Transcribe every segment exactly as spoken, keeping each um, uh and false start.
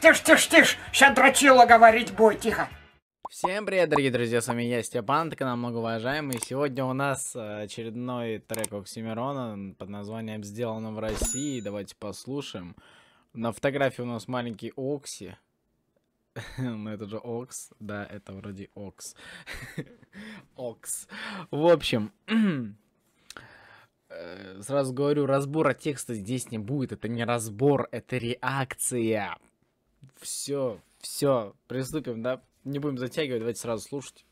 тише, тише, тише. Сейчас дрочила говорить будет, тихо. Всем привет, дорогие друзья, с вами я, Степан, это канал Многоуважаемый. Сегодня у нас очередной трек Оксимирона под названием «Сделано в России». Давайте послушаем. На фотографии у нас маленький Окси. Ну это же Окс, да, это вроде Окс. Окс. В общем, сразу говорю, разбора текста здесь не будет. Это не разбор, это реакция. Все, все, приступим, да? Не будем затягивать, давайте сразу слушать.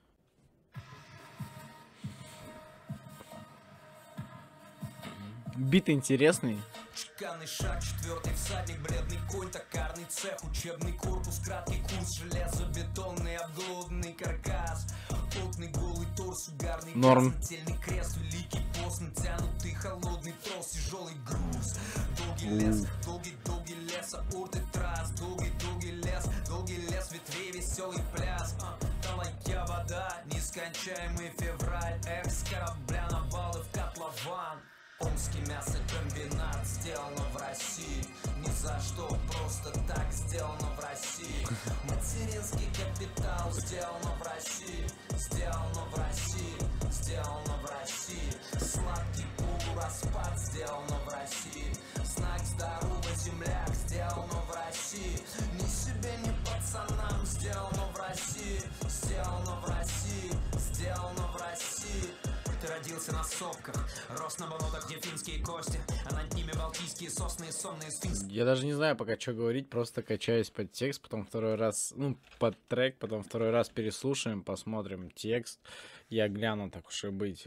Бит интересный. Чеканный шаг, четвертый всадник, бледный конь, токарный цех, учебный корпус, краткий курс, железобетонный, обглоданный каркас, плотный голый торс, угарный Норм. газ, нательный крест, великий пост, натянутый холодный трос, тяжелый груз, долгий лес, долгий-долгий лес, аорты трасс, долгий-долгий лес, долгий лес ветвей, веселый пляс, а, талая вода, нескончаемый февраль, эх, с корабля на баллы в котлован. Омский мясокомбинат, сделано в России. Ни за что, просто так сделано в России. Материнский капитал, сделано в России. Сделано в России, сделано в России. Сладкий полураспад, сделано в России. Знак здоровья, земляк, сделано в России. Ни себе, ни пацанам, сделано в России. Сделано в России, сделано в России. Ты родился на сопках, рос на болотах, где финские кости, а над ними балтийские сосны и сонные сфинксы. Я даже не знаю пока, что говорить, просто качаюсь под текст, потом второй раз, ну, под трек, потом второй раз переслушаем, посмотрим текст. Я гляну, так уж и быть.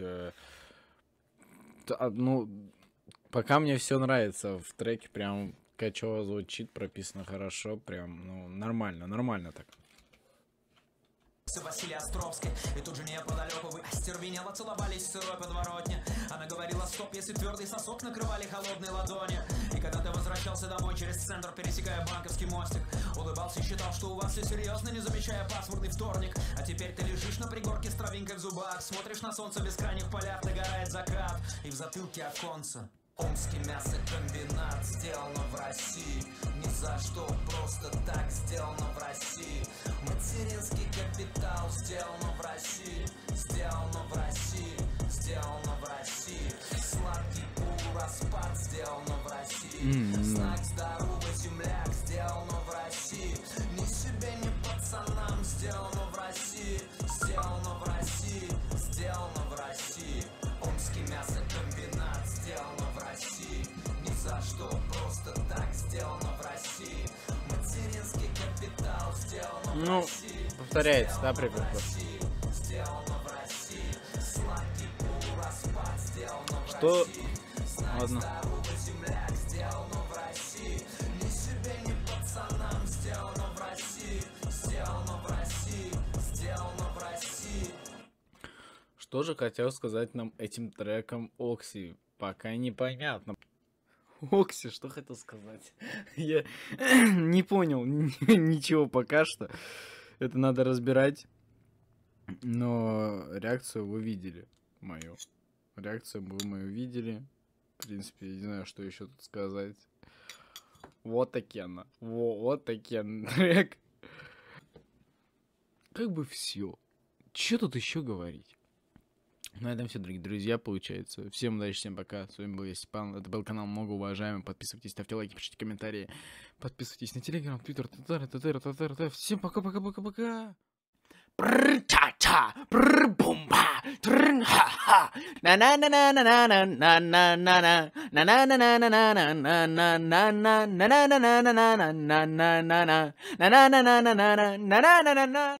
Ну, пока мне все нравится в треке, прям качево звучит, прописано хорошо, прям, ну, нормально, нормально так. Василия Островской, и тут же неподалеку вы остервенело целовались в сырой подворотне. Она говорила стоп, если твердый сосок накрывали холодные ладони. И когда ты возвращался домой через центр, пересекая банковский мостик, улыбался и считал, что у вас все серьезно, не замечая пасмурный вторник. А теперь ты лежишь на пригорке с травинкой в зубах, смотришь на солнце в бескрайних полях, догорает закат, и в затылке оконца. Омский мясокомбинат, сделано в России. Ни за что, просто так сделано в России. Материнский капитал, сделано в России. Сделано в России, сделано в России. Сладкий полураспад, сделано в России. Знак здоровья, земляк, сделано в России. Ни себе, ни пацанам, сделано в России. Сделано в России, сделано в России. Омский мясокомбинат, сделано в России. Ни за что, просто так сделано в России. Материнский капитал, сделано в Ну, России. повторяется, да, припев? Сделано в России. Сладкий полураспад, сделано в Что? России. Знак Ладно. здоровья, земляк, сделано в России. Ни себе, ни пацанам, сделано в России. Сделано в России, сделано в России. Что же хотел сказать нам этим треком Окси? Пока непонятно. Окси, что хотел сказать? Я не понял ничего пока что. Это надо разбирать. Но реакцию вы видели мою. Реакцию вы мою видели. В принципе, я не знаю, что еще тут сказать. Вот такие она. Во, вот такие трек. Как бы все. Че тут еще говорить? На этом все, дорогие друзья, получается. Всем удачи, всем пока. С вами был я, Степан. Это был канал Многоуважаемый. Подписывайтесь, ставьте лайки, пишите комментарии. Подписывайтесь на Телеграм, Твиттер, Татар, Татар, Татар, Татар. Всем пока-пока-пока-пока.